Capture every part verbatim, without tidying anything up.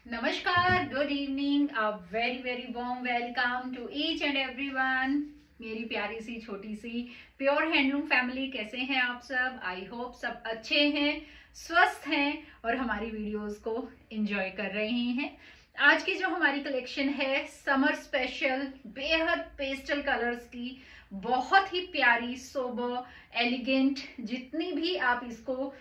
नमस्कार, good evening, a very very warm welcome to each and everyone. मेरी प्यारी सी छोटी सी प्योर हैंडलूम फैमिली, कैसे हैं आप सब? आई होप सब अच्छे हैं, स्वस्थ हैं और हमारी वीडियोस को एंजॉय कर रहे हैं। आज की जो हमारी कलेक्शन है समर स्पेशल, बेहद पेस्टल कलर्स की, बहुत ही प्यारी, सोबर, एलिगेंट, जितनी भी आप इसको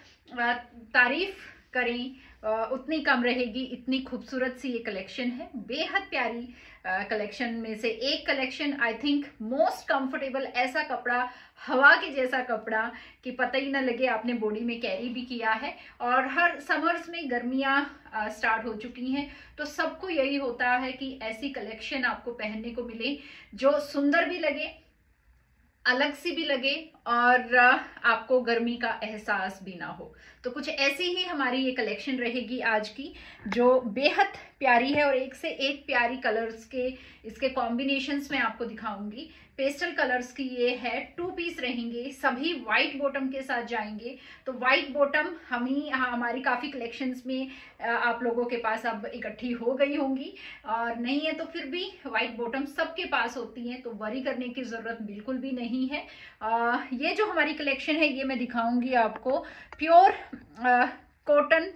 तारीफ करें उतनी कम रहेगी। इतनी खूबसूरत सी ये कलेक्शन है, बेहद प्यारी कलेक्शन में से एक collection. I think most comfortable ऐसा कपड़ा, हवा के जैसा कपड़ा कि पता ही ना लगे आपने बॉडी में कैरी भी किया है। और हर समर्स में गर्मियां स्टार्ट हो चुकी हैं, तो सबको यही होता है कि ऐसी कलेक्शन आपको पहनने को मिले जो सुंदर भी लगे, अलग सी भी लगे और आपको गर्मी का एहसास भी ना हो। तो कुछ ऐसी ही हमारी ये कलेक्शन रहेगी आज की, जो बेहद प्यारी है और एक से एक प्यारी कलर्स के इसके कॉम्बिनेशंस में आपको दिखाऊंगी। पेस्टल कलर्स की ये है, टू पीस रहेंगे, सभी वाइट बॉटम के साथ जाएंगे। तो वाइट बॉटम हम ही हमारी काफ़ी कलेक्शंस में आप लोगों के पास अब इकट्ठी हो गई होंगी, और नहीं है तो फिर भी वाइट बॉटम सबके पास होती हैं, तो वरी करने की ज़रूरत बिल्कुल भी नहीं है। आ, ये जो हमारी कलेक्शन है ये मैं दिखाऊंगी आपको pure cotton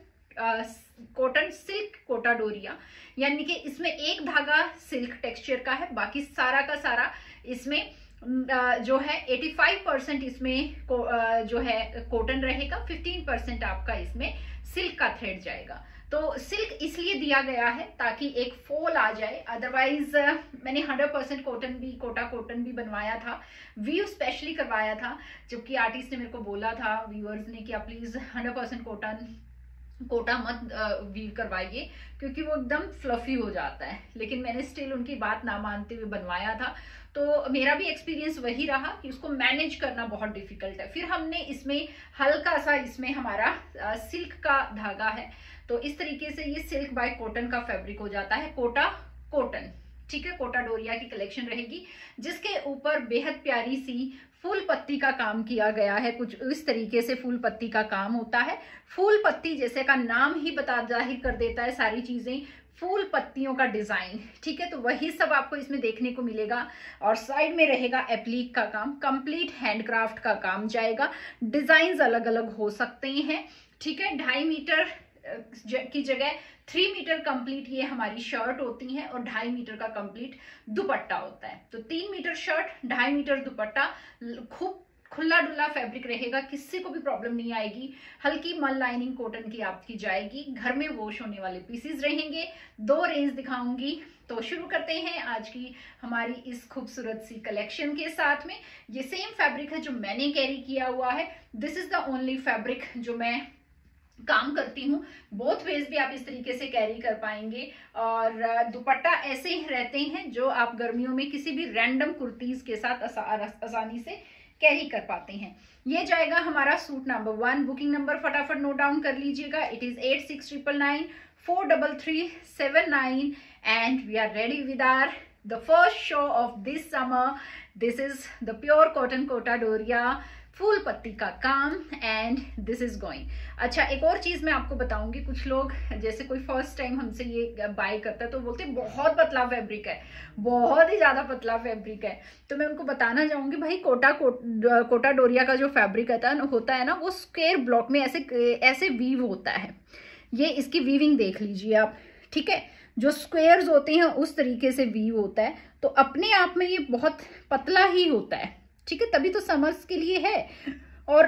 cotton silk Kota Doria, यानी कि इसमें एक धागा सिल्क टेक्सचर का है, बाकी सारा का सारा इसमें जो है पचासी परसेंट इसमें जो है कॉटन रहेगा, पंद्रह परसेंट आपका इसमें सिल्क का थ्रेड जाएगा। तो सिल्क इसलिए दिया गया है ताकि एक फोल आ जाए, अदरवाइज मैंने सौ परसेंट कॉटन भी, कोटा कॉटन भी बनवाया था, वीव स्पेशली करवाया था, जबकि आर्टिस्ट ने मेरे को बोला था, व्यूअर्स ने, कि आप प्लीज सौ परसेंट कॉटन कोटा मत वीव करवाइए क्योंकि वो एकदम फ्लफी हो जाता है। लेकिन मैंने स्टिल उनकी बात ना मानते हुए बनवाया था, तो मेरा भी एक्सपीरियंस वही रहा कि उसको मैनेज करना बहुत डिफिकल्ट है। फिर हमने इसमें हल्का सा, इसमें हमारा सिल्क का धागा है, तो इस तरीके से ये सिल्क बाय कॉटन का फैब्रिक हो जाता है, कोटा कॉटन। ठीक है, कोटा डोरिया की कलेक्शन रहेगी, जिसके ऊपर बेहद प्यारी सी फूल पत्ती का काम किया गया है। कुछ इस तरीके से फूल पत्ती का काम होता है। फूल पत्ती जैसे का नाम ही बता जाहिर कर देता है, सारी चीजें फूल पत्तियों का डिजाइन। ठीक है, तो वही सब आपको इसमें देखने को मिलेगा। और साइड में रहेगा एप्लीक का काम, कंप्लीट हैंडक्राफ्ट का काम जाएगा। डिजाइन अलग अलग हो सकते हैं। ठीक है, ढाई मीटर की जगह थ्री मीटर कंप्लीट ये हमारी शर्ट होती है और ढाई मीटर का कंप्लीट दुपट्टा होता है। तो तीन मीटर शर्ट, ढाई मीटर दुपट्टा, खूब खुला डुला फैब्रिक रहेगा, किसी को भी प्रॉब्लम नहीं आएगी। हल्की मल लाइनिंग कॉटन की आपकी जाएगी, घर में वॉश होने वाले पीसेस रहेंगे। दो रेंज दिखाऊंगी, तो शुरू करते हैं आज की हमारी इस खूबसूरत सी कलेक्शन के साथ में। ये सेम फैब्रिक है जो मैंने कैरी किया हुआ है। This is the only fabric जो मैं काम करती हूँ। बोथ वेज भी आप इस तरीके से कैरी कर पाएंगे। और दुपट्टा ऐसे ही रहते हैं जो आप गर्मियों में किसी भी रैंडम कुर्तीज के साथ आसानी से कैरी कर पाते हैं। ये जाएगा हमारा suit number one. Booking number फटाफट नोट डाउन कर लीजिएगा। It is eight six triple nine four double three seven nine and we are ready with our the first show of this summer. This is the pure cotton Kota Doria, फूल पत्ती का काम, and this is going. अच्छा, एक और चीज मैं आपको बताऊंगी। कुछ लोग, जैसे कोई फर्स्ट टाइम हमसे ये बाय करता है तो बोलते हैं बहुत पतला फैब्रिक है, बहुत ही ज्यादा पतला फैब्रिक है। तो मैं उनको बताना चाहूंगी, भाई कोटा को, कोटा डोरिया का जो फैब्रिक होता है ना, वो स्क्वायर ब्लॉक में ऐसे ऐसे वीव होता है। ये इसकी वीविंग देख लीजिए आप। ठीक है, जो स्क्वायर्स होते हैं उस तरीके से वीव होता है, तो अपने आप में ये बहुत पतला ही होता है। ठीक है, तभी तो समर्स के लिए है, और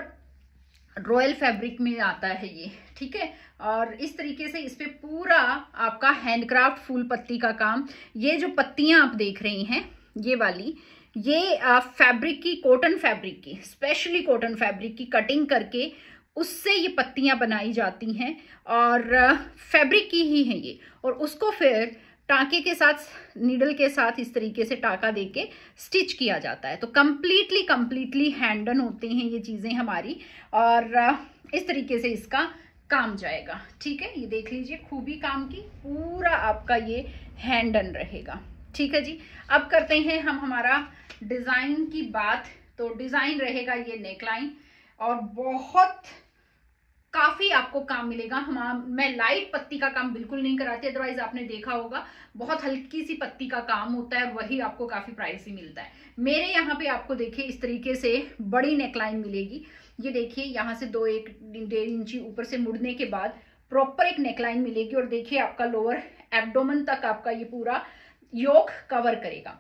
रॉयल फैब्रिक में आता है ये। ठीक है, और इस तरीके से इस पे पूरा आपका हैंडक्राफ्ट फूल पत्ती का काम। ये जो पत्तियां आप देख रही हैं, ये वाली, ये फैब्रिक की, कॉटन फैब्रिक की, स्पेशली कॉटन फैब्रिक की कटिंग करके उससे ये पत्तियां बनाई जाती हैं, और फैब्रिक की ही है ये। और उसको फिर टाँके के साथ, नीडल के साथ इस तरीके से टाँका देके स्टिच किया जाता है। तो कंप्लीटली कंप्लीटली हैंडन होते हैं ये चीज़ें हमारी, और इस तरीके से इसका काम जाएगा। ठीक है, ये देख लीजिए खूबी काम की, पूरा आपका ये हैंडन रहेगा। ठीक है जी, अब करते हैं हम हमारा डिज़ाइन की बात। तो डिज़ाइन रहेगा ये नेकलाइन, और बहुत काफी आपको काम मिलेगा। हम मैं लाइट पत्ती का काम बिल्कुल नहीं कराती, अदरवाइज आपने देखा होगा बहुत हल्की सी पत्ती का काम होता है, वही आपको काफी प्राइसी मिलता है। मेरे यहाँ पे आपको देखिए इस तरीके से बड़ी नेकलाइन मिलेगी। ये देखिए यहाँ से दो एक डेढ़ इंची ऊपर से मुड़ने के बाद प्रॉपर एक नेकलाइन मिलेगी, और देखिए आपका लोअर एब्डोमेन तक आपका ये पूरा योक कवर करेगा।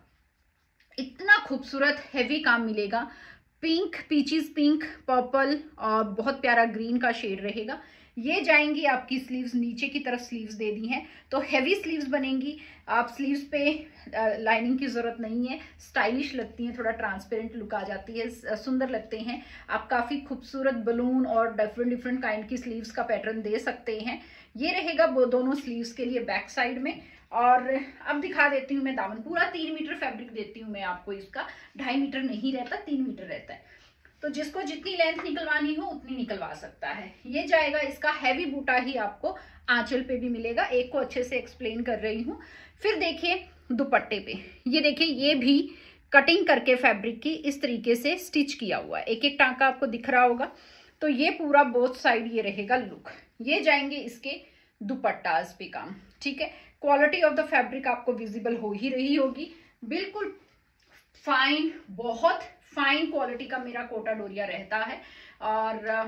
इतना खूबसूरत हैवी काम मिलेगा। पिंक, पीचीज पिंक, पर्पल और बहुत प्यारा ग्रीन का शेड रहेगा। ये जाएंगी आपकी स्लीव्स, नीचे की तरफ स्लीव्स दे दी हैं तो हैवी स्लीव्स बनेंगी। आप स्लीव्स पे लाइनिंग की जरूरत नहीं है, स्टाइलिश लगती हैं, थोड़ा ट्रांसपेरेंट लुक आ जाती है, सुंदर लगते हैं। आप काफी खूबसूरत बलून और डिफरेंट डिफरेंट काइंड की स्लीव्स का पैटर्न दे सकते हैं। ये रहेगा वो दोनों स्लीव्स के लिए बैक साइड में। और अब दिखा देती हूँ मैं दामन। पूरा तीन मीटर फैब्रिक देती हूँ मैं आपको, इसका ढाई मीटर नहीं रहता, तीन मीटर रहता है। तो जिसको जितनी लेंथ निकलवानी हो उतनी निकलवा सकता है। ये जाएगा इसका हैवी बूटा ही आपको आंचल पे भी मिलेगा। एक को अच्छे से एक्सप्लेन कर रही हूँ। फिर देखिए दुपट्टे पे, ये देखिए ये भी कटिंग करके फैब्रिक की इस तरीके से स्टिच किया हुआ है। एक एक टांका आपको दिख रहा होगा। तो ये पूरा बोथ साइड ये रहेगा लुक। ये जाएंगे इसके दुपट्टास पे काम, ठीक है। क्वालिटी ऑफ द फैब्रिक आपको विजिबल हो ही रही होगी। बिल्कुल फाइन, बहुत फाइन क्वालिटी का मेरा कोटा डोरिया रहता है। और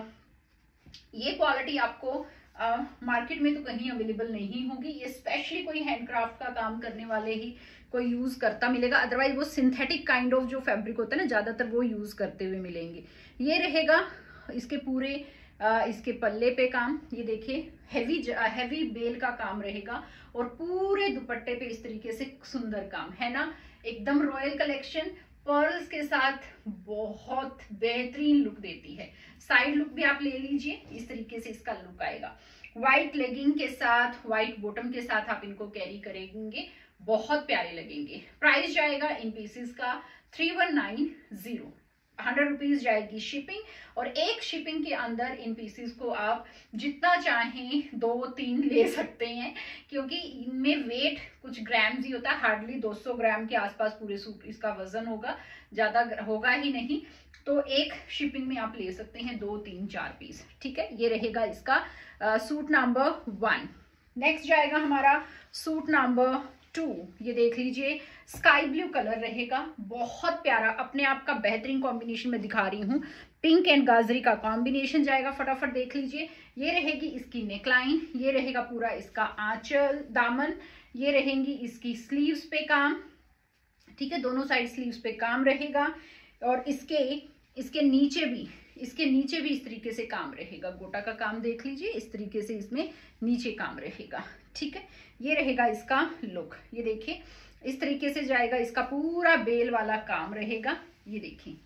ये क्वालिटी आपको मार्केट में तो कहीं अवेलेबल नहीं होगी। ये स्पेशली कोई हैंडक्राफ्ट का काम करने वाले ही कोई यूज करता मिलेगा, अदरवाइज वो सिंथेटिक काइंड ऑफ जो फैब्रिक होता है ना, ज्यादातर वो यूज करते हुए मिलेंगे। ये रहेगा इसके पूरे आ, इसके पल्ले पे काम। ये देखिए हैवी हैवी बेल का काम रहेगा, और पूरे दुपट्टे पे इस तरीके से सुंदर काम है ना, एकदम रॉयल कलेक्शन। पर्ल्स के साथ बहुत बेहतरीन लुक देती है। साइड लुक भी आप ले लीजिए, इस तरीके से इसका लुक आएगा। व्हाइट लेगिंग के साथ, व्हाइट बॉटम के साथ आप इनको कैरी करेंगे, बहुत प्यारे लगेंगे। प्राइस जाएगा इन पीसेस का three one nine zero, hundred rupees जाएगी शिपिंग। और एक शिपिंग के अंदर इन पीसेस को आप जितना चाहें दो तीन ले सकते हैं, क्योंकि इनमें वेट कुछ ग्राम्स ही होता है, हार्डली दो सौ ग्राम के आसपास पूरे सूट इसका वजन होगा, ज्यादा होगा ही नहीं। तो एक शिपिंग में आप ले सकते हैं दो तीन चार पीस, ठीक है। ये रहेगा इसका आ, सूट नंबर वन। नेक्स्ट जाएगा हमारा सूट नंबर टू। ये देख लीजिए स्काई ब्लू कलर रहेगा, बहुत प्यारा, अपने आप का बेहतरीन कॉम्बिनेशन में दिखा रही हूँ। पिंक एंड गाजरी का कॉम्बिनेशन जाएगा, फटाफट देख लीजिए। ये रहेगी इसकी नेकलाइन, ये रहेगा पूरा इसका आंचल, दामन, ये रहेंगी इसकी स्लीव्स पे काम, ठीक है। दोनों साइड स्लीव्स पे काम रहेगा। और इसके इसके नीचे भी इसके नीचे भी इस तरीके से काम रहेगा। गोटा का काम देख लीजिए, इस तरीके से इसमें नीचे काम रहेगा, ठीक है। ये रहेगा इसका लुक। ये देखिए इस तरीके से जाएगा, इसका पूरा बेल वाला काम रहेगा। ये देखिए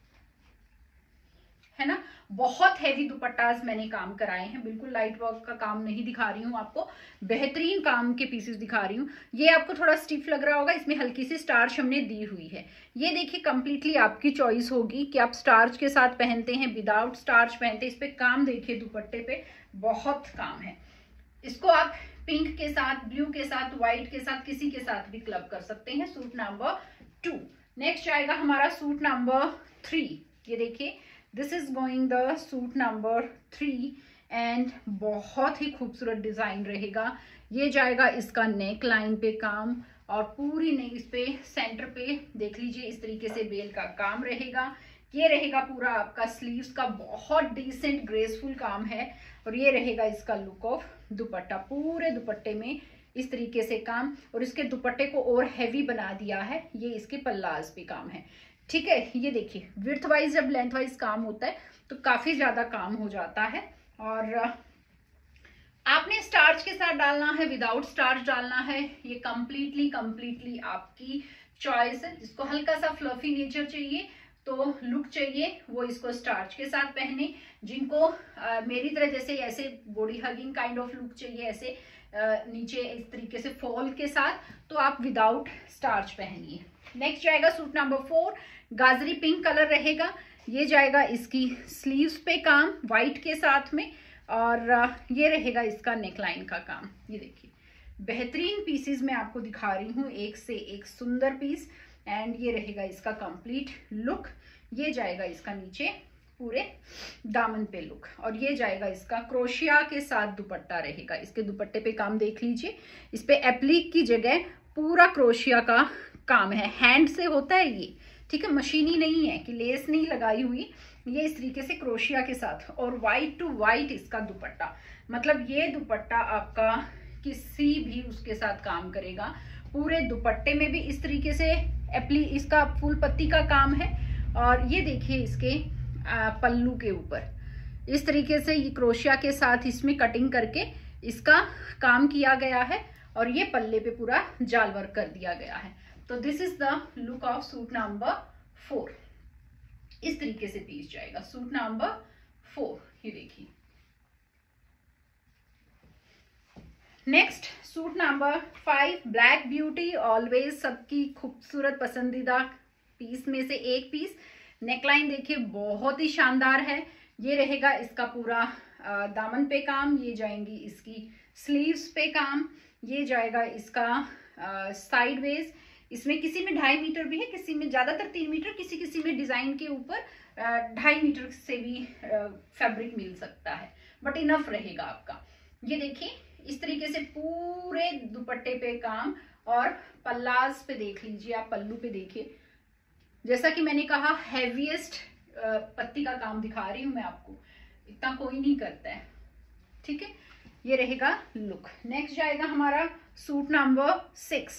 है ना, बहुत हैवी दुपट्टास मैंने काम कराए हैं, बिल्कुल लाइट वर्क का काम नहीं दिखा रही हूँ आपको, बेहतरीन काम के पीसेस दिखा रही हूँ। ये आपको थोड़ा स्टिफ लग रहा होगा, इसमें हल्की सी स्टार्च हमने दी हुई है। ये देखिए कंप्लीटली आपकी चॉइस होगी कि आप स्टार्च के साथ पहनते हैं, विदाउट स्टार्च पहनते हैं। इस पे काम देखिए, दुपट्टे पे बहुत काम है। इसको आप पिंक के साथ, ब्लू के साथ, व्हाइट के साथ, किसी के साथ भी क्लब कर सकते हैं। Suit number two. नेक्स्ट आएगा हमारा सूट नंबर थ्री। ये देखिए this is going the suit number three and बहुत ही खूबसूरत डिजाइन रहेगा। ये जाएगा इसका नेक लाइन पे काम, और पूरी नेक इस पे सेंटर पे देख लीजिए इस तरीके से बेल का काम रहेगा। ये रहेगा पूरा आपका स्लीव्स का, बहुत डिसेंट ग्रेसफुल काम है। और ये रहेगा इसका लुक ऑफ दुपट्टा, पूरे दुपट्टे में इस तरीके से काम, और इसके दुपट्टे को और हैवी बना दिया है। ये इसके पल्लाज पे काम है, ठीक है। ये देखिए विड्थ वाइज जब लेंथ वाइज काम होता है तो काफी ज्यादा काम हो जाता है। और आपने स्टार्च के साथ डालना है, विदाउट स्टार्च डालना है, ये कंप्लीटली कंप्लीटली आपकी चॉइस है। जिसको हल्का सा फ्लफी नेचर चाहिए, तो लुक चाहिए, वो इसको स्टार्च के साथ पहने। जिनको आ, मेरी तरह जैसे ऐसे body hugging kind of look चाहिए, ऐसे आ, नीचे इस तरीके से फॉल के साथ, तो आप विदाउट स्टार्च पहनिए। नेक्स्ट जाएगा सूट नंबर फोर, गाजरी पिंक कलर रहेगा। ये जाएगा इसकी स्लीव्स पे काम व्हाइट के साथ में, और ये रहेगा इसका नेकलाइन का काम। ये देखिए बेहतरीन पीसेस मैं आपको दिखा रही हूँ, एक से एक सुंदर पीस। एंड ये रहेगा इसका कंप्लीट लुक। ये जाएगा इसका नीचे पूरे दामन पे लुक। और ये जाएगा इसका क्रोशिया के साथ दुपट्टा रहेगा। इसके दुपट्टे पे काम देख लीजिए, इस पे एप्लिक की जगह पूरा क्रोशिया का काम है, हैंड से होता है ये, ठीक है, मशीनी नहीं है कि लेस नहीं लगाई हुई, ये इस तरीके से क्रोशिया के साथ। और वाइट टू वाइट इसका दुपट्टा, मतलब ये दुपट्टा आपका किसी भी उसके साथ काम करेगा। पूरे दुपट्टे में भी इस तरीके से एप्ली इसका फूल पत्ती का काम है। और ये देखिए इसके आ, पल्लू के ऊपर इस तरीके से ये क्रोशिया के साथ इसमें कटिंग करके इसका काम किया गया है। और ये पल्ले पे पूरा जाल वर्क कर दिया गया है। तो this is the look of suit number four. इस तरीके से पीस जाएगा सूट नंबर फोर। ये देखिए next suit number five, black beauty, always सबकी खूबसूरत पसंदीदा पीस में से एक पीस। नेकलाइन देखिए बहुत ही शानदार है। ये रहेगा इसका पूरा आ, दामन पे काम, ये जाएंगी इसकी स्लीव्स पे काम, ये जाएगा इसका साइड वेज। इसमें किसी में ढाई मीटर भी है, किसी में ज्यादातर तीन मीटर, किसी किसी में डिजाइन के ऊपर ढाई मीटर से भी फैब्रिक मिल सकता है, बट इनफ रहेगा आपका। ये देखिए इस तरीके से पूरे दुपट्टे पे काम। और पल्लास पे देख लीजिए आप, पल्लू पे देखिए, जैसा कि मैंने कहा हैवीएस्ट पत्ती का काम दिखा रही हूं मैं आपको, इतना कोई नहीं करता है, ठीक है। ये रहेगा लुक। नेक्स्ट जाएगा हमारा सूट नंबर सिक्स,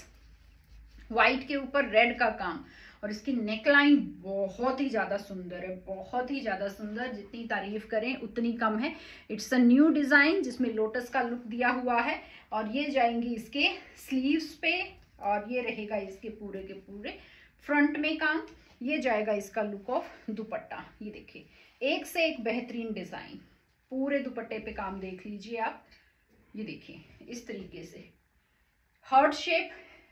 व्हाइट के ऊपर रेड का काम। और इसकी नेकलाइन बहुत ही ज्यादा सुंदर है, बहुत ही ज्यादा सुंदर, जितनी तारीफ करें उतनी कम है। इट्स अ न्यू डिजाइन जिसमें लोटस का लुक दिया हुआ है। और ये जाएंगी इसके स्लीव्स पे, और ये रहेगा इसके पूरे के पूरे फ्रंट में काम। ये जाएगा इसका लुक ऑफ दुपट्टा। ये देखिए एक से एक बेहतरीन डिजाइन, पूरे दुपट्टे पे काम देख लीजिए आप। ये देखिए इस तरीके से हार्ट शेप,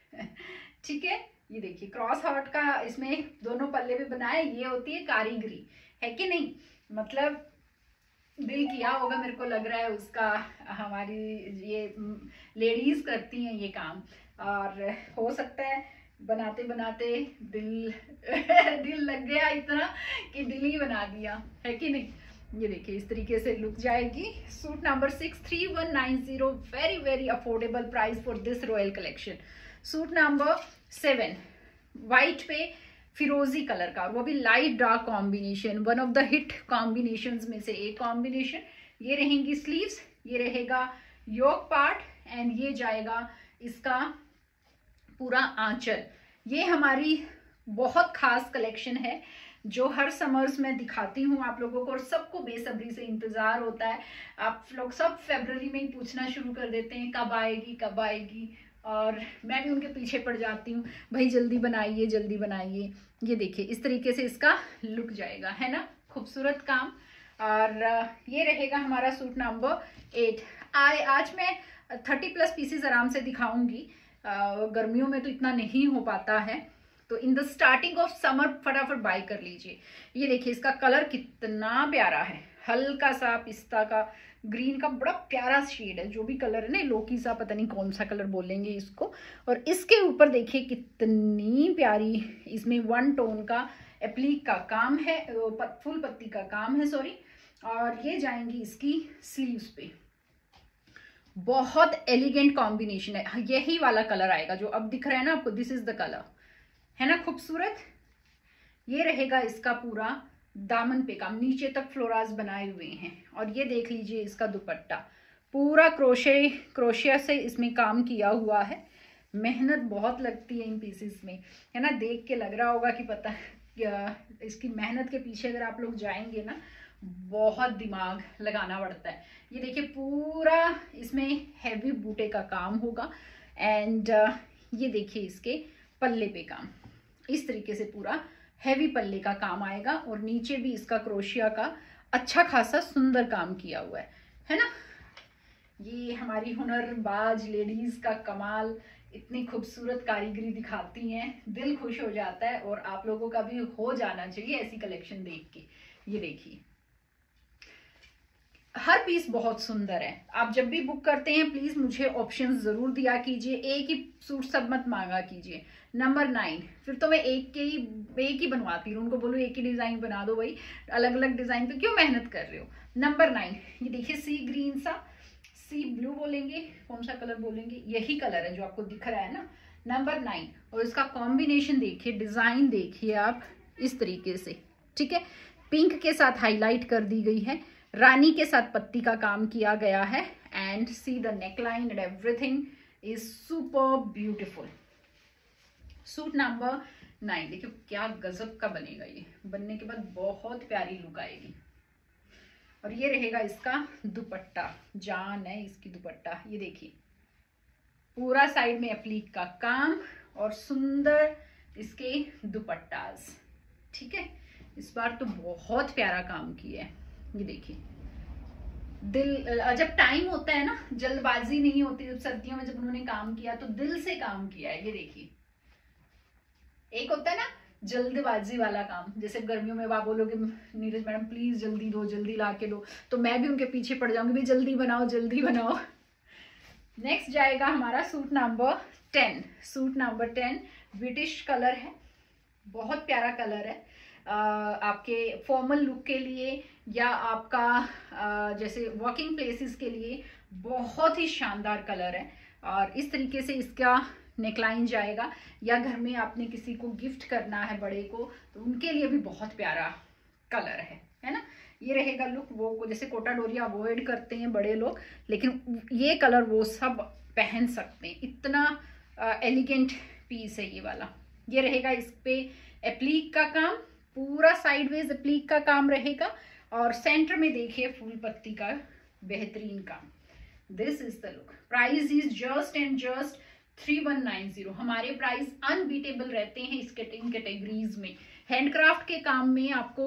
ठीक है। ये देखिए क्रॉस हार्ट का इसमें दोनों पल्ले पे बनाए, ये होती है कारीगरी, है कि नहीं। मतलब दिल किया होगा, मेरे को लग रहा है उसका, हमारी ये लेडीज करती हैं ये काम। और हो सकता है बनाते बनाते दिल दिल लग गया इतना कि दिल ही बना दिया, है कि नहीं। ये देखिए इस तरीके से लुक जाएगी suit number six, three one nine zero, very very affordable price for this royal collection. Suit number seven, white पे फिरोजी कलर का, वो भी light dark combination, one of the hit combinations में से एक कॉम्बिनेशन। ये रहेंगी स्लीव्स, ये रहेगा योक पार्ट, एंड ये जाएगा इसका पूरा आंचल। ये हमारी बहुत खास कलेक्शन है जो हर समर्स में दिखाती हूँ आप लोगों को, और सबको बेसब्री से इंतजार होता है। आप लोग सब फरवरी में ही पूछना शुरू कर देते हैं कब आएगी कब आएगी, और मैं भी उनके पीछे पड़ जाती हूँ, भाई जल्दी बनाइए जल्दी बनाइए। ये देखिए इस तरीके से इसका लुक जाएगा, है ना, खूबसूरत काम। और ये रहेगा हमारा सूट नंबर एट। आए आज मैं थर्टी प्लस पीसेस आराम से दिखाऊंगी, गर्मियों में तो इतना नहीं हो पाता है, तो in the starting of summer फटाफट बाय कर लीजिए। ये देखिए इसका कलर कितना प्यारा है, हल्का सा पिस्ता का ग्रीन का बड़ा प्यारा शेड है, जो भी कलर है ना, लोकी सा, पता नहीं कौन सा कलर बोलेंगे इसको। और इसके ऊपर देखिए कितनी प्यारी इसमें वन टोन का एप्लीक का काम है, फूल पत्ती का काम है, सॉरी। और ये जाएंगी इसकी स्लीव्स पे, बहुत एलिगेंट कॉम्बिनेशन है। यही वाला कलर आएगा जो अब दिख रहा है ना आपको, दिस इज द कलर, है ना खूबसूरत। ये रहेगा इसका पूरा दामन पे काम, नीचे तक फ्लोरास बनाए हुए हैं। और ये देख लीजिए इसका दुपट्टा, पूरा क्रोशे क्रोशिया से इसमें काम किया हुआ है। मेहनत बहुत लगती है इन पीसेस में, है ना, देख के लग रहा होगा कि पता क्या इसकी मेहनत के पीछे अगर आप लोग जाएंगे ना, बहुत दिमाग लगाना पड़ता है। ये देखिए पूरा इसमें हैवी बूटे का काम होगा। एंड ये देखिए इसके पल्ले पे काम, इस तरीके से पूरा हैवी पल्ले का काम आएगा। और नीचे भी इसका क्रोशिया का अच्छा खासा सुंदर काम किया हुआ है, है ना। ये हमारी हुनरबाज लेडीज का कमाल, इतनी खूबसूरत कारीगरी दिखाती हैं, दिल खुश हो जाता है। और आप लोगों का भी हो जाना चाहिए ऐसी कलेक्शन देख के। ये देखिए हर पीस बहुत सुंदर है। आप जब भी बुक करते हैं प्लीज मुझे ऑप्शन जरूर दिया कीजिए, एक ही सूट सब मत मांगा कीजिए। नंबर नाइन, फिर तो मैं एक के ही एक ही बनवाती हूँ, उनको बोलूँ एक ही डिजाइन बना दो भाई, अलग अलग डिजाइन पे क्यों मेहनत कर रहे हो। नंबर नाइन, ये देखिए सी ग्रीन सा, सी ब्लू बोलेंगे, कौन सा कलर बोलेंगे, यही कलर है जो आपको दिख रहा है ना, नंबर नाइन। और इसका कॉम्बिनेशन देखिए, डिजाइन देखिए आप इस तरीके से, ठीक है, पिंक के साथ हाईलाइट कर दी गई है, रानी के साथ पत्ती का काम किया गया है, and see the neckline and everything is super beautiful. Suit number nine, देखिए क्या गजब का बनेगा, ये बनने के बाद बहुत प्यारी लुक आएगी। और ये रहेगा इसका दुपट्टा, जान है इसकी दुपट्टा, ये देखिए पूरा साइड में एप्लीक का काम और सुंदर इसके दुपट्टास, ठीक है। इस बार तो बहुत प्यारा काम किया है, ये देखिए दिल, जब टाइम होता है ना, जल्दबाजी नहीं होती, जब सर्दियों में जब उन्होंने काम किया तो दिल से काम किया है। ये देखिए, एक होता है ना जल्दबाजी वाला काम, जैसे गर्मियों में आप बोलोगे नीरज मैडम प्लीज जल्दी दो, जल्दी ला के दो, तो मैं भी उनके पीछे पड़ जाऊंगी, भाई जल्दी बनाओ जल्दी बनाओ। नेक्स्ट जाएगा हमारा suit number ten. Suit number ten British colour है, बहुत प्यारा कलर है। Uh, आपके फॉर्मल लुक के लिए या आपका uh, जैसे वर्किंग प्लेसेस के लिए बहुत ही शानदार कलर है। और इस तरीके से इसका नेकलाइन जाएगा, या घर में आपने किसी को गिफ्ट करना है बड़े को, तो उनके लिए भी बहुत प्यारा कलर है, है ना। ये रहेगा लुक, वो जैसे कोटा डोरिया अवॉइड करते हैं बड़े लोग, लेकिन ये कलर वो सब पहन सकते हैं, इतना एलिगेंट पीस है ये वाला। ये रहेगा इस पे एप्लीक का काम, पूरा साइडवेज एप्लीक का काम रहेगा, और सेंटर में देखिए फूल पत्ती का बेहतरीन काम। This is the look. Price is just and just three one nine zero. हमारे प्राइस अनबीटेबल रहते हैं इस इन कैटेगरीज में। हैंडक्राफ्ट के काम में आपको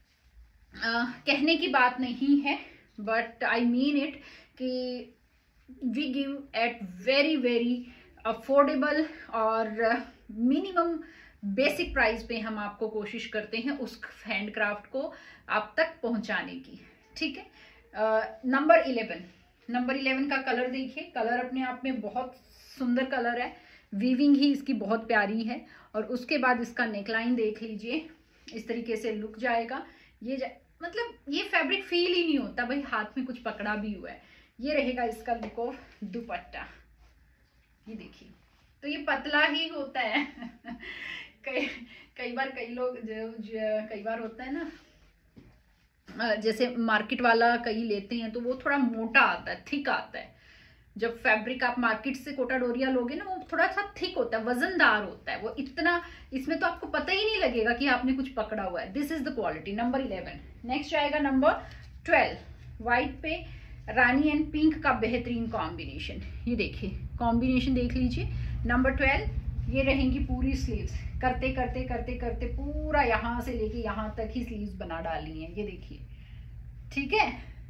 आ, कहने की बात नहीं है, बट आई मीन इट कि we give at very very affordable और मिनिमम बेसिक प्राइस पे हम आपको कोशिश करते हैं उस हैंडक्राफ्ट को आप तक पहुंचाने की, ठीक है। नंबर इलेवन, नंबर इलेवन का कलर देखिए, कलर अपने आप में बहुत सुंदर कलर है, वीविंग ही इसकी बहुत प्यारी है। और उसके बाद इसका नेकलाइन देख लीजिए, इस तरीके से लुक जाएगा। ये जा, मतलब ये फैब्रिक फील ही नहीं होता भाई हाथ में कुछ पकड़ा भी हुआ है। ये रहेगा इसका लुक ऑफ दुपट्टा, ये देखिए, तो ये पतला ही होता है कई कई बार कई लोग जो, जो कई बार होता है ना, जैसे मार्केट वाला कई लेते हैं तो वो थोड़ा मोटा आता है, थिक आता है। जब फैब्रिक आप मार्केट से कोटा डोरिया लोगे ना, वो थोड़ा सा थिक होता है, वजनदार होता है, वो इतना इसमें तो आपको पता ही नहीं लगेगा कि आपने कुछ पकड़ा हुआ है। This is the quality. Number eleven. Next आएगा नंबर ट्वेल्व। व्हाइट पे रानी एंड पिंक का बेहतरीन कॉम्बिनेशन, ये देखिए कॉम्बिनेशन देख लीजिए। नंबर ट्वेल्व, ये रहेंगी पूरी स्लीव्स, करते करते करते करते पूरा यहाँ से लेके यहाँ तक ही स्लीव्स बना डाली हैं, ये देखिए, ठीक है।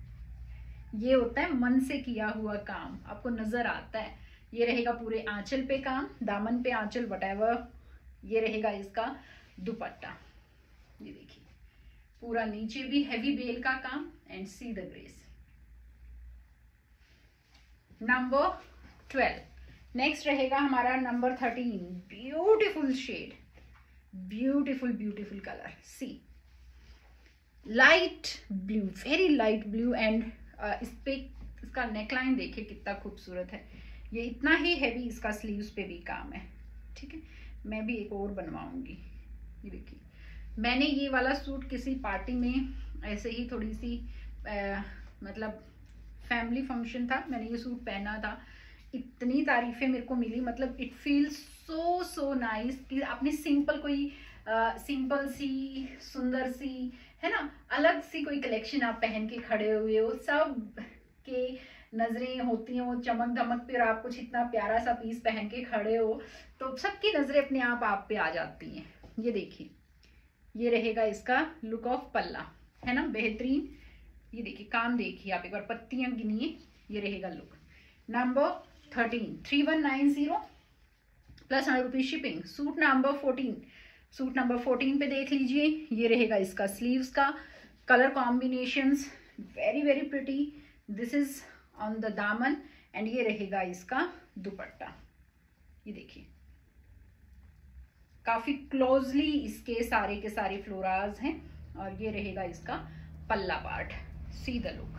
ये होता है मन से किया हुआ काम, आपको नजर आता है। ये रहेगा पूरे आंचल पे काम, दामन पे आंचल वटेवर। ये रहेगा इसका दुपट्टा, ये देखिए पूरा नीचे भी हैवी बेल का काम, and see the grace. Number twelve. Next रहेगा हमारा number thirteen. Beautiful shade, beautiful beautiful colour, see light blue, very light blue. And इस पे इसका नेकलाइन देखिए कितना खूबसूरत है। ये इतना ही हैवी इसका स्लीव्स पे भी काम है, ठीक है। मैं भी एक और बनवाऊंगी, ये देखिए। मैंने ये वाला सूट किसी पार्टी में ऐसे ही थोड़ी सी आ, मतलब फैमिली फंक्शन था, मैंने ये सूट पहना था, इतनी तारीफें मेरे को मिली, मतलब it feels so so nice कि आपने सिंपल कोई सिंपल सी सुंदर सी, है ना, अलग सी कोई कलेक्शन आप पहन के खड़े हुए हो, सब के नजरें होती हैं वो चमक धमक पे, और आप कुछ इतना प्यारा सा पीस पहन के खड़े हो तो सबकी नजरें अपने आप आप पे आ जाती हैं। ये देखिए, ये रहेगा इसका लुक ऑफ पल्ला, है ना, बेहतरीन। ये देखिए काम देखिए आप एक बार, पत्तियां गिनिए, ये रहेगा look. Number thirteen, three one nine zero plus hundred rupees shipping. Suit number fourteen, suit number fourteen पे देख लीजिए, ये रहेगा इसका स्लीव्स का colour combinations, very very pretty. This is on the दामन एंड ये रहेगा इसका दुपट्टा। ये देखिए काफी क्लोजली इसके सारे के सारे फ्लोराज हैं और ये रहेगा इसका पल्ला पार्ट। C the look.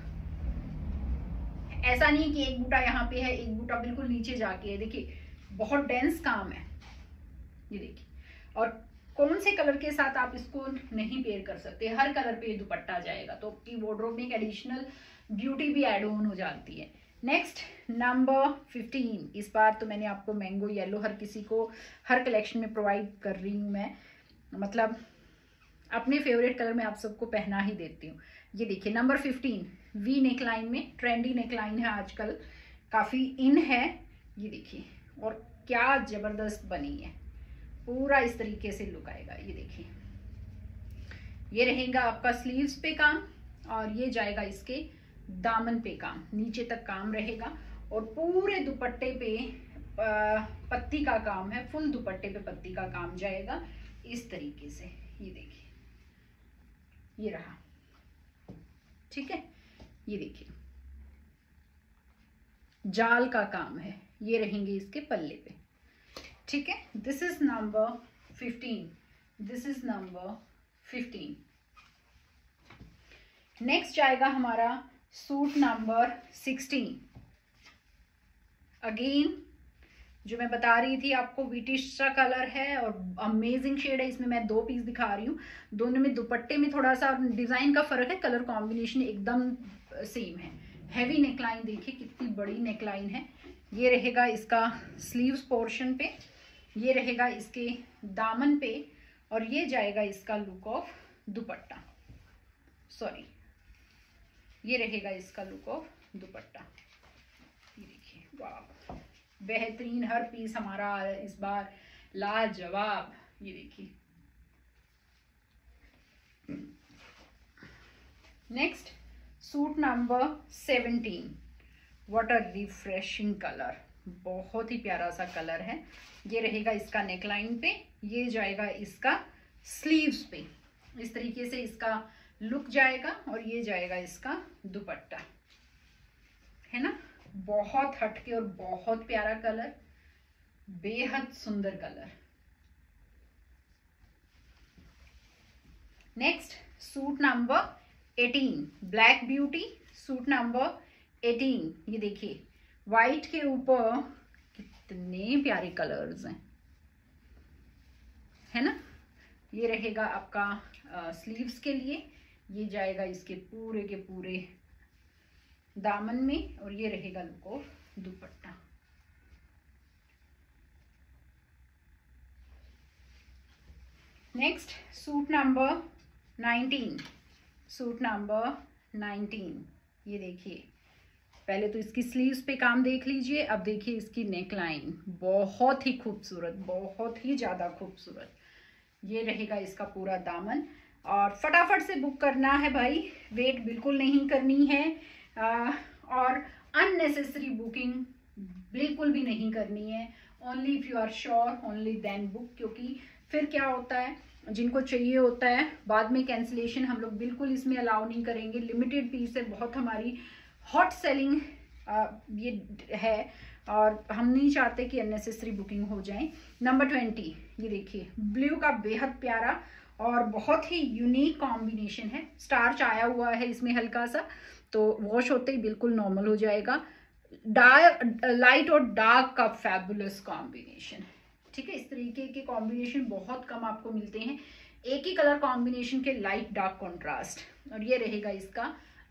ऐसा नहीं कि एक बूटा यहाँ पे है एक बूटा बिल्कुल नीचे जाके है, देखिए बहुत डेंस काम है। ये देखिए, और कौन से कलर के साथ आप इसको नहीं पेयर कर सकते, हर कलर पे दुपट्टा जाएगा तो आपकी वार्डरोब में एक एडिशनल ब्यूटी भी एड ऑन हो जाती है। Next number fifteen. इस बार तो मैंने आपको मैंगो येलो हर किसी को हर कलेक्शन में प्रोवाइड कर रही हूँ मैं, मतलब अपने फेवरेट कलर में आप सबको पहना ही देती हूँ। ये देखिए नंबर फिफ्टीन, वी नेकलाइन में, ट्रेंडी नेकलाइन है आजकल, काफ़ी इन है। ये देखिए और क्या ज़बरदस्त बनी है, पूरा इस तरीके से लुक आएगा। ये देखिए ये रहेगा आपका स्लीव्स पे काम और ये जाएगा इसके दामन पे काम, नीचे तक काम रहेगा और पूरे दुपट्टे पे पत्ती का काम है, फुल दुपट्टे पे पत्ती का काम जाएगा इस तरीके से। ये देखिए ये रहा, ठीक है। ये देखिए जाल का काम है, ये रहेंगे इसके पल्ले पे, ठीक है। This is number fifteen, this is number fifteen. Next आएगा हमारा सूट नंबर सिक्सटीन। अगेन जो मैं बता रही थी आपको, विटिश सा कलर है और अमेजिंग शेड है। इसमें मैं दो पीस दिखा रही हूँ, दोनों में दुपट्टे में थोड़ा सा डिजाइन का फर्क है, कलर कॉम्बिनेशन एकदम सेम है। हैवी नेकलाइन देखिए कितनी बड़ी नेकलाइन है। ये रहेगा इसका स्लीव्स पोर्शन पे, ये रहेगा इसके दामन पे और ये जाएगा इसका लुक ऑफ दुपट्टा, सॉरी ये रहेगा इसका लुक ऑफ दुपट्टा। ये देखिए वाह बेहतरीन, हर पीस हमारा इस बार लाजवाब। ये देखिए next suit number seventeen. What a refreshing colour, बहुत ही प्यारा सा कलर है। ये रहेगा इसका नेकलाइन पे, ये जाएगा इसका स्लीव्स पे, इस तरीके से इसका लुक जाएगा और ये जाएगा इसका दुपट्टा, है ना। बहुत हटके और बहुत प्यारा कलर, बेहद सुंदर colour. Next suit number eighteen, black beauty, suit number eighteen. ये देखिए वाइट के ऊपर कितने प्यारे कलर्स हैं, है ना। ये रहेगा आपका स्लीव्स के लिए, ये जाएगा इसके पूरे के पूरे दामन में और ये रहेगा लुक ऑफ दुपट्टा। Next suit number nineteen, suit number nineteen. ये देखिए पहले तो इसकी स्लीव्स पे काम देख लीजिए, अब देखिए इसकी नेकलाइन, बहुत ही खूबसूरत, बहुत ही ज़्यादा खूबसूरत। ये रहेगा इसका पूरा दामन और फटाफट से बुक करना है भाई, वेट बिल्कुल नहीं करनी है आ, और अननेसेसरी बुकिंग बिल्कुल भी नहीं करनी है। Only if you are sure only then book, क्योंकि फिर क्या होता है जिनको चाहिए होता है बाद में कैंसिलेशन हम लोग बिल्कुल इसमें अलाउ नहीं करेंगे। लिमिटेड पीस है, बहुत हमारी हॉट सेलिंग ये है और हम नहीं चाहते कि अननेसेसरी बुकिंग हो जाए। नंबर ट्वेंटी, ये देखिए ब्लू का बेहद प्यारा और बहुत ही यूनिक कॉम्बिनेशन है। स्टार्च आया हुआ है इसमें हल्का सा, तो वॉश होते ही बिल्कुल नॉर्मल हो जाएगा। डार्क लाइट और डार्क का फैबुलस कॉम्बिनेशन, ठीक है। इस तरीके के कॉम्बिनेशन बहुत कम आपको मिलते हैं, एक ही कलर कॉम्बिनेशन के लाइट डार्क कॉन्ट्रास्ट। और ये रहेगा इसका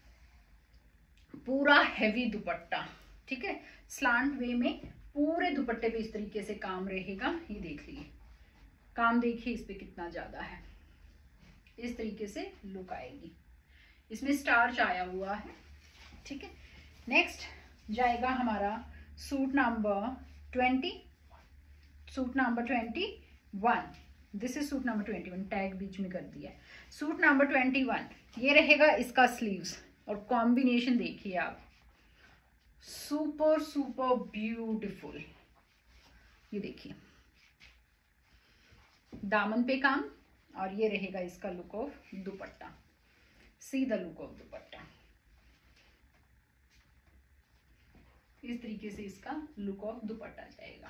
पूरा हैवी दुपट्टा, ठीक है। स्लांट वे में पूरे दुपट्टे पे इस तरीके से काम रहेगा। ये देख लीजिए काम, देखिए इस पे कितना ज्यादा है, इस तरीके से लुक आएगी। इसमें स्टार्च आया हुआ है, ठीक है। नेक्स्ट जाएगा हमारा suit number twenty, suit number twenty one. This is suit number twenty one, tag बीच में कर दिया है। सूट नंबर ट्वेंटी वन, ये रहेगा इसका स्लीव्स और कॉम्बिनेशन देखिए आप, सुपर सुपर ब्यूटीफुल। ये देखिए दामन पे काम और ये रहेगा इसका लुक ऑफ दुपट्टा। सी द लुक ऑफ दुपट्टा, इस तरीके से इसका लुक ऑफ दुपट्टा जाएगा।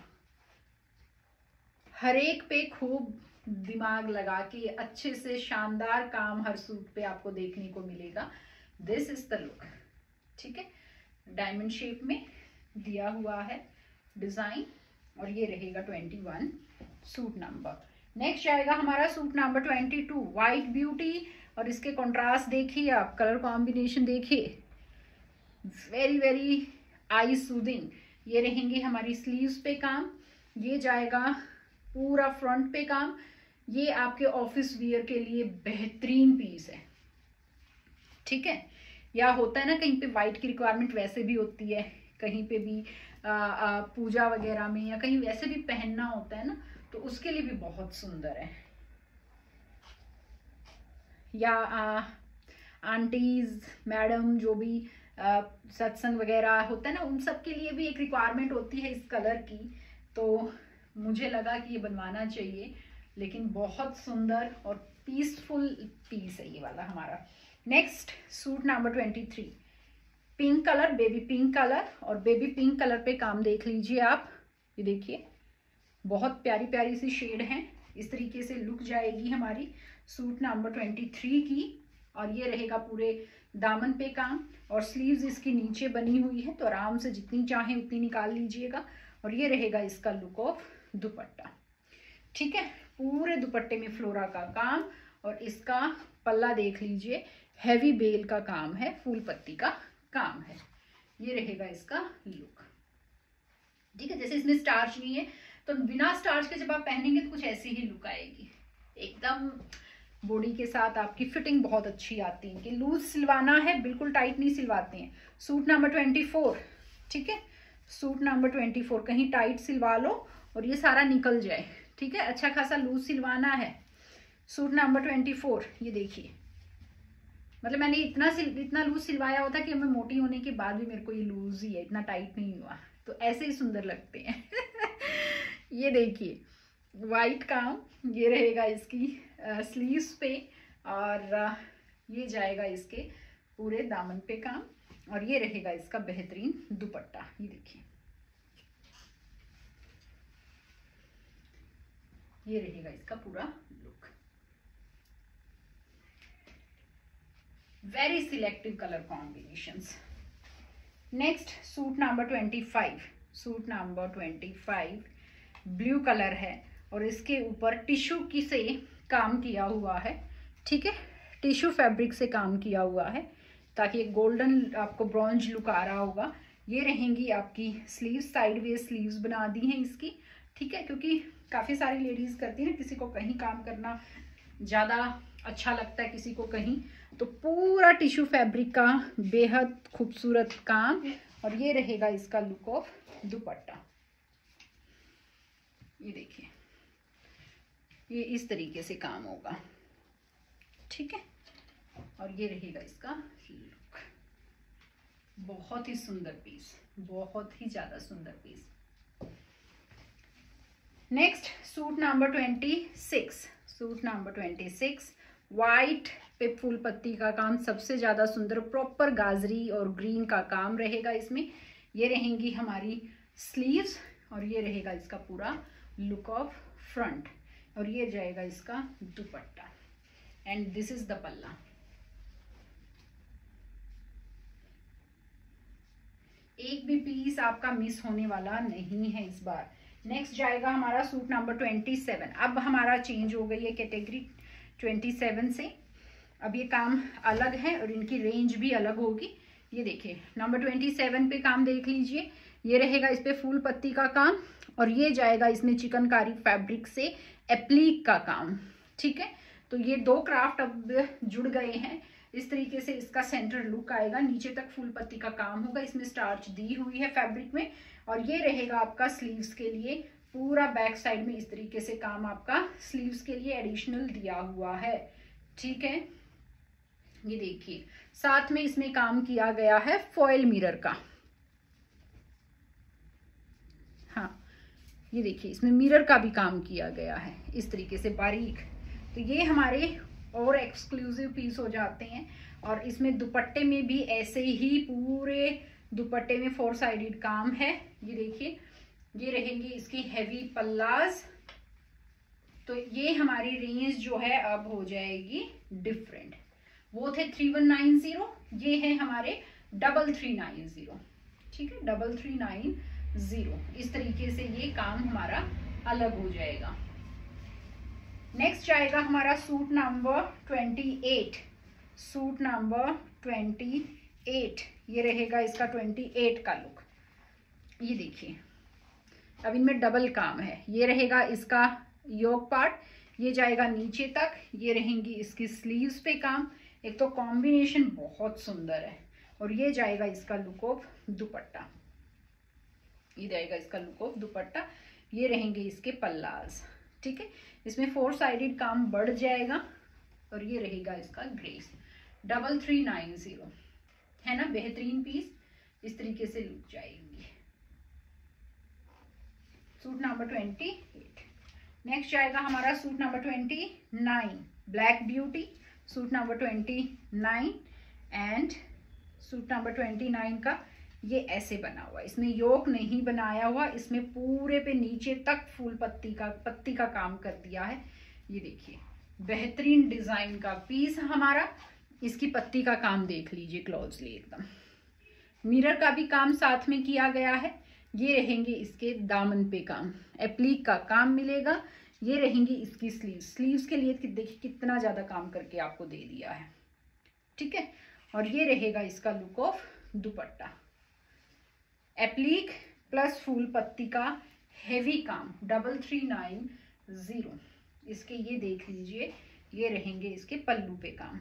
हर एक पे खूब दिमाग लगा के अच्छे से शानदार काम हर सूट पे आपको देखने को मिलेगा। दिस इज द लुक, ठीक है। डायमंड शेप में दिया हुआ है डिजाइन, और ये रहेगा twenty one suit number. Next आएगा हमारा suit number twenty two, white beauty, और इसके कॉन्ट्रास्ट देखिए आप, कलर कॉम्बिनेशन देखिए, वेरी वेरी आई सूदिंग। ये रहेंगे हमारी स्लीव्स पे काम, ये जाएगा पूरा फ्रंट पे काम। ये आपके ऑफिस वियर के लिए बेहतरीन पीस है, ठीक है। या होता है ना कहीं पे वाइट की रिक्वायरमेंट वैसे भी होती है, कहीं पे भी आ, आ, पूजा वगैरह में या कहीं वैसे भी पहनना होता है ना, तो उसके लिए भी बहुत सुंदर है। या आ, आंटीज मैडम जो भी सत्संग वगैरह होता है ना, उन सब के लिए भी एक रिक्वायरमेंट होती है इस कलर की, तो मुझे लगा कि ये बनवाना चाहिए। लेकिन बहुत सुंदर और पीसफुल पीस है ये वाला हमारा। Next suit number twenty three, pink colour, baby pink colour, और बेबी पिंक कलर पे काम देख लीजिए आप, ये देखिए बहुत प्यारी प्यारी सी शेड हैं। इस तरीके से लुक जाएगी हमारी सूट नंबर ट्वेंटी थ्री की, और ये रहेगा पूरे दामन पे काम, और स्लीव्स इसकी नीचे बनी हुई है, तो आराम से जितनी चाहें उतनी निकाल लीजिएगा। और ये रहेगा इसका लुक ऑफ दुपट्टा, ठीक है। पूरे दुपट्टे में फ्लोरा का काम, और इसका पल्ला देख लीजिए, हैवी बेल का काम है, फूल पत्ती का काम है। ये रहेगा इसका लुक, ठीक है। जैसे इसमें स्टार्च नहीं है, तो बिना स्टार्च के जब आप पहनेंगे तो कुछ ऐसी ही लुक आएगी, एकदम बॉडी के साथ आपकी फिटिंग बहुत अच्छी आती है। कि लूज सिलवाना है, बिल्कुल टाइट नहीं सिलवाते हैं। सूट नंबर ट्वेंटी फोर, ठीक है, सूट नंबर ट्वेंटी फोर, कहीं टाइट सिलवा लो और ये सारा निकल जाए, ठीक है। अच्छा खासा लूज सिलवाना है। सूट नंबर ट्वेंटी फोर, ये देखिए, मतलब मैंने इतना सिल इतना लूज सिलवाया होता कि मैं मोटी होने के बाद भी मेरे को ये लूज ही है, इतना टाइट नहीं हुआ, तो ऐसे ही सुंदर लगते हैं। ये देखिए वाइट काम, ये रहेगा इसकी स्लीव्स पे, और आ, ये जाएगा इसके पूरे दामन पे काम, और ये रहेगा इसका बेहतरीन दुपट्टा। ये देखिए, ये रहेगा इसका पूरा look. Very selective colour combinations. Next suit number twenty five, suit number twenty five blue colour है, और इसके ऊपर टिश्यू की से काम किया हुआ है, ठीक है। टिश्यू फैब्रिक से काम किया हुआ है, ताकि एक गोल्डन आपको ब्रॉन्ज लुक आ रहा होगा। ये रहेंगी आपकी स्लीव्स, साइड वे स्लीव्स बना दी हैं इसकी, ठीक है। क्योंकि काफ़ी सारी लेडीज़ करती हैं, किसी को कहीं काम करना ज़्यादा अच्छा लगता है, किसी को कहीं, तो पूरा टिश्यू फैब्रिक का बेहद खूबसूरत काम, और ये रहेगा इसका लुक ऑफ दुपट्टा। ये देखिए, ये इस तरीके से काम होगा, ठीक है, और ये रहेगा इसका लुक। बहुत ही सुंदर पीस, बहुत ही ज्यादा सुंदर piece. Next suit number twenty six, suit number twenty six, white पे फूल पत्ती का काम, सबसे ज्यादा सुंदर, प्रॉपर गाजरी और ग्रीन का काम रहेगा इसमें। ये रहेंगी हमारी स्लीव्स, और ये रहेगा इसका पूरा लुक ऑफ फ्रंट, और ये जाएगा इसका दुपट्टा, एंड दिस इज द पल्ला। एक भी पीस आपका मिस होने वाला नहीं है इस बार। नेक्स्ट जाएगा हमारा सूट नंबर ट्वेंटी सेवन। अब हमारा चेंज हो गई है कैटेगरी ट्वेंटी सेवन से, अब ये काम अलग है और इनकी रेंज भी अलग होगी। ये देखिए नंबर ट्वेंटी सेवन पे काम देख लीजिए, ये रहेगा इस पे फूल पत्ती का काम, और ये जाएगा इसमें चिकनकारी फैब्रिक से एप्लीक का काम, ठीक है। तो ये दो क्राफ्ट अब जुड़ गए हैं। इस तरीके से इसका सेंटर लुक आएगा, नीचे तक फूल पत्ती का काम होगा, इसमें स्टार्च दी हुई है फैब्रिक में, और ये रहेगा आपका स्लीव्स के लिए पूरा बैक साइड में इस तरीके से काम आपका स्लीव्स के लिए एडिशनल दिया हुआ है, ठीक है। ये देखिए साथ में इसमें काम किया गया है फॉयल मिरर का, हाँ ये देखिए इसमें मिरर का भी काम किया गया है इस तरीके से बारीक। तो ये हमारे और एक्सक्लूसिव पीस हो जाते हैं, और इसमें दुपट्टे में भी ऐसे ही पूरे दुपट्टे में फोर साइडेड काम है। ये देखिए, ये रहेंगी इसकी हैवी पल्लाज। तो ये हमारी रेंज जो है अब हो जाएगी डिफरेंट। वो थे थ्री वन नाइन जीरो, ये है हमारे डबल थ्री नाइन जीरो। ठीक है, डबल थ्री नाइन जीरो। इस तरीके से ये काम हमारा अलग हो जाएगा। नेक्स्ट जाएगा हमारा suit number twenty eight. Suit number twenty eight, ये रहेगा इसका ट्वेंटी एट का लुक। ये देखिए, अब इनमें डबल काम है। ये रहेगा इसका योक पार्ट, ये जाएगा नीचे तक। ये रहेंगी इसकी स्लीव्स पे काम। एक तो कॉम्बिनेशन बहुत सुंदर है। और ये जाएगा इसका लुक ऑफ दुपट्टा। ये जाएगा इसका लुक ऑफ दुपट्टा। ये रहेंगे इसके पल्लाज। ठीक है, इसमें फोर साइडेड काम बढ़ जाएगा। और ये रहेगा इसका grace. Double three nine zero है ना, बेहतरीन पीस। इस तरीके से लुक जाएगी। Suit number twenty eight. Next जाएगा हमारा suit number twenty nine, black beauty. Suit number twenty nine and suit number twenty nine का ये ऐसे बना हुआ। इसमें योक नहीं बनाया हुआ, इसमें पूरे पे नीचे तक फूल पत्ती का पत्ती का काम कर दिया है। ये देखिए, बेहतरीन डिजाइन का पीस हमारा। इसकी पत्ती का काम देख लीजिए क्लोजली एकदम। मिरर का भी काम साथ में किया गया है। ये रहेंगे इसके दामन पे काम, एप्लीक का काम मिलेगा। ये रहेंगी इसकी स्लीव्स। स्लीव्स के लिए देखिए कितना ज्यादा काम करके आपको दे दिया है। ठीक है, और ये रहेगा इसका लुक ऑफ दुपट्टा। एप्लीक प्लस फूल पत्ती का हेवी काम, डबल थ्री नाइन जीरो। इसके ये देख लीजिए, ये रहेंगे इसके पल्लू पे काम।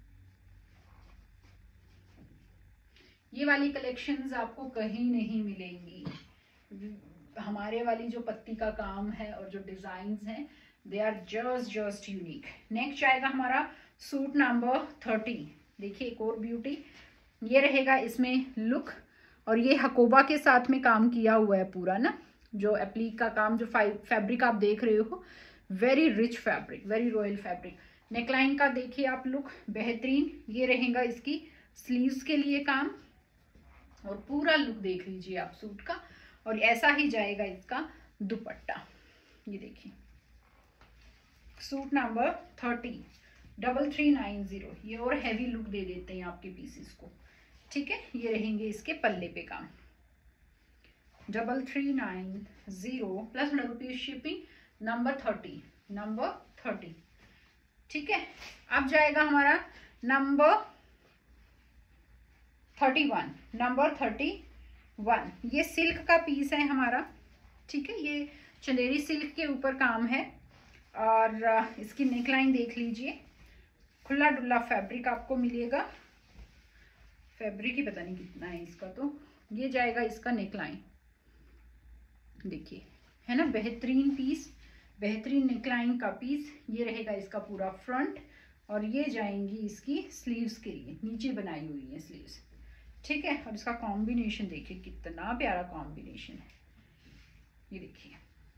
ये वाली कलेक्शंस आपको कहीं नहीं मिलेंगी। हमारे वाली जो पत्ती का काम है और जो डिजाइन्स हैं, they are just just unique. Next आएगा हमारा सूट नंबर थर्टी। देखिए, एक और ब्यूटी। ये रहेगा इसमें लुक। और ये हकोबा के साथ में काम किया हुआ है पूरा ना, जो एप्लीक का काम, जो फैब्रिक आप देख रहे हो, very rich fabric, very royal fabric. Neckline का देखिए आप लुक, बेहतरीन। ये रहेगा इसकी स्लीव्स के लिए काम। और पूरा लुक देख लीजिए आप सूट का। और ऐसा ही जाएगा इसका दुपट्टा। ये देखिए, suit number thirty, double three nine zero. ये और हैवी लुक दे देते हैं आपके पीसेस को। ठीक है, ये रहेंगे इसके पल्ले पे काम। Double three nine zero plus hundred rupees shipping. Number thirty, number thirty. ठीक है, अब जाएगा हमारा number thirty one. Number thirty one, ये सिल्क का पीस है हमारा। ठीक है, ये चंदेरी सिल्क के ऊपर काम है। और इसकी नेकलाइन देख लीजिए, खुला डुल्ला फैब्रिक आपको मिलेगा। फैब्रिक ही पता नहीं कितना है इसका। तो ये जाएगा इसका नेकलाइन। देखिए, है ना, बेहतरीन पीस, बेहतरीन नेकलाइन का पीस। ये रहेगा इसका पूरा फ्रंट। और ये जाएंगी इसकी स्लीव्स के लिए, नीचे बनाई हुई है स्लीव्स। ठीक है, और इसका कॉम्बिनेशन देखिए कितना प्यारा कॉम्बिनेशन है। ये देखिए,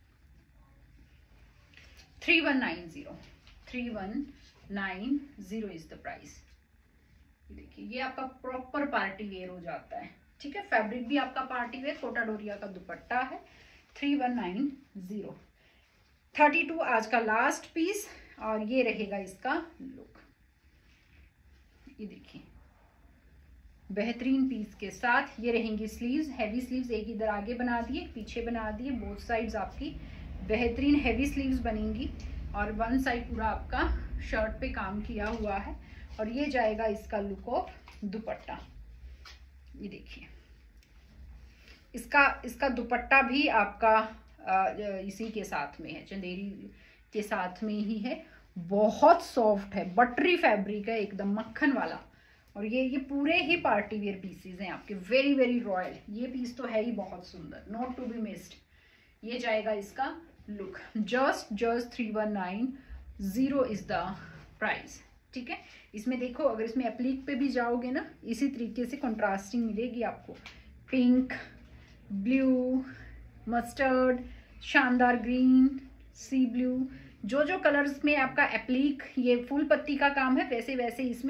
three one nine zero, three one nine zero is the price. देखिए, ये आपका प्रॉपर पार्टी वेयर हो जाता है। ठीक है, फैब्रिक भी आपका पार्टी वेयर, कोटा डोरिया का दुपट्टा है। Three one nine zero. Thirty two आज का लास्ट पीस। और ये रहेगा इसका लुक। ये देखिए, बेहतरीन पीस के साथ ये रहेंगी स्लीव्स, हैवी स्लीव्स। एक इधर आगे बना दिए, पीछे बना दिए, बोथ साइड्स आपकी बेहतरीन हैवी स्लीव्स बनेंगी। और वन साइड पूरा आपका शर्ट पे काम किया हुआ है। और ये जाएगा इसका लुक ऑफ दुपट्टा। ये देखिए, इसका इसका दुपट्टा भी आपका आ, इसी के साथ में है, चंदेरी के साथ में ही है। बहुत सॉफ्ट है, बटरी फैब्रिक है, एकदम मक्खन वाला। और ये ये पूरे ही पार्टी वेयर पीसेस हैं आपके, वेरी वेरी रॉयल। ये पीस तो है ही बहुत सुंदर, नॉट टू बी मिस्ड। ये जाएगा इसका look. Just just three one nine zero is the price. ठीक है, इसमें देखो, अगर इसमें एप्लीक पे भी जाओगे ना, इसी तरीके से कंट्रास्टिंग मिलेगी आपको। पिंक, ब्लू, मस्टर्ड, शानदार ग्रीन, सी ब्लू, जो जो कलर्स में आपका एप्लीक, ये फूल पत्ती का काम है, वैसे वैसे इसमें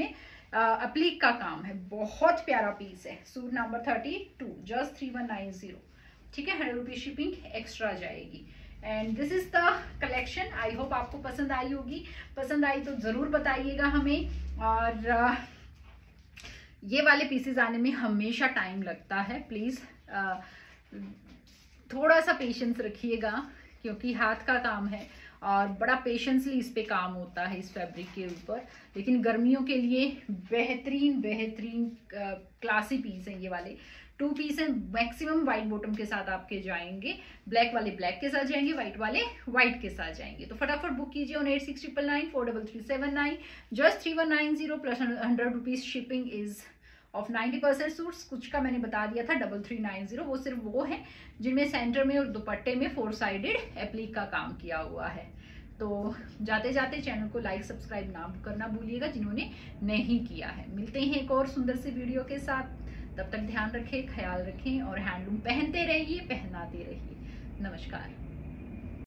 अप्लीक का काम है, बहुत प्यारा पीस है। Suit number thirty two, just three one nine zero, ठीक है। हंड्रेड रुपीज शिपिंग एक्स्ट्रा जाएगी। And this is the collection. I hope आपको पसंद आई होगी। पसंद आई तो जरूर बताइएगा हमें। और uh, ये वाले पीसेस आने में हमेशा टाइम लगता है, प्लीज uh, थोड़ा सा पेशेंस रखिएगा, क्योंकि हाथ का काम है और बड़ा पेशेंसली इस पे काम होता है इस फैब्रिक के ऊपर। लेकिन गर्मियों के लिए बेहतरीन बेहतरीन क्लासी पीस हैं ये वाले। टू पीस हैं, मैक्सिमम वाइट बॉटम के साथ आपके जाएंगे। ब्लैक वाले ब्लैक के साथ जाएंगे, व्हाइट वाले व्हाइट के साथ जाएंगे। तो फटाफट बुक कीजिए on eight six triple nine four double three seven nine, just three one nine zero plus hundred rupees shipping is of ninety percent suits. कुछ का मैंने बता दिया था डबल थ्री नाइन जीरो, वो सिर्फ वो है जिनमें सेंटर में और दुपट्टे में फोर साइडेड एप्लीक का काम किया हुआ है। तो जाते जाते चैनल को लाइक सब्सक्राइब ना करना भूलिएगा जिन्होंने नहीं किया है। मिलते हैं एक और सुंदर सी वीडियो के साथ, तब तक ध्यान रखें, ख्याल रखें और हैंडलूम पहनते रहिए, पहनाते रहिए। नमस्कार।